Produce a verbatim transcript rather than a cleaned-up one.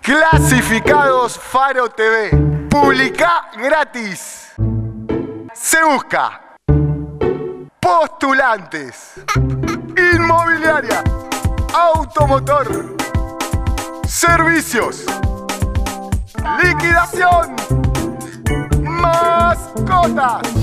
Clasificados Faro T V. Publicá gratis. Se busca postulantes, inmobiliaria, automotor, servicios, liquidación, mascotas.